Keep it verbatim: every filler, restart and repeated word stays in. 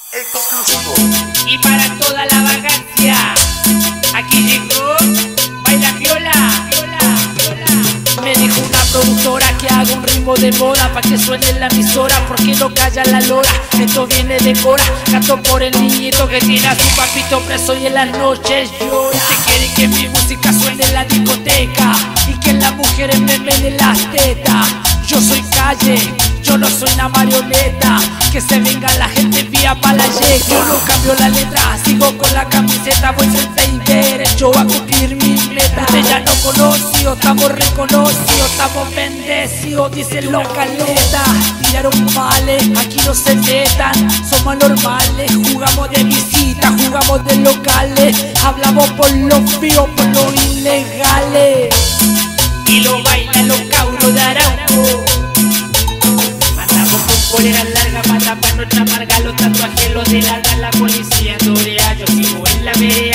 exclusivo. Y para toda la vagancia, aquí llegó Baila Viola. Me dijo una productora que haga un ritmo de moda pa' que suene en la emisora, porque no calla la lora. Esto viene de Cora, canto por el niñito que tiene a su papito preso y en las noches llora. Se quiere que mi música suene en la discoteca y que las mujeres me menen las tetas. Yo soy calle, yo no soy una marioneta, que se venga la gente vía pa' la yeca. Yo no cambio la letra, sigo con la camiseta, voy frente y derecho a cumplir mi meta. Usted ya no conoció, estamos reconocidos, estamos bendecidos, dicen los caletas. Tiraron males, aquí no se metan, somos normales, jugamos de visita, jugamos de locales, hablamos por los vivos, por los ilegales. Y lo bailan los cabros de Arauco. Andamos con poleras largas para tapar nuestra marca, los tatuajes los delatan la policía torea. Yo sigo en la vereda.